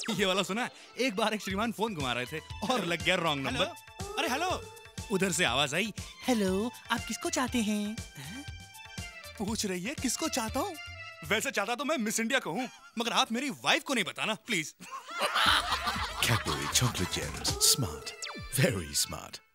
ये वाला सुना? एक बार एक श्रीमान फोन घुमा रहे थे और लग गया रॉन्ग नंबर। अरे हेलो। उधर से आवाज आई, हेलो आप किसको चाहते हैं? पूछ रही है किसको चाहता हूँ? वैसे चाहता तो मैं मिस इंडिया को हूँ, मगर आप मेरी वाइफ को नहीं बताना please. Cadbury chocolate gems, smart, very smart.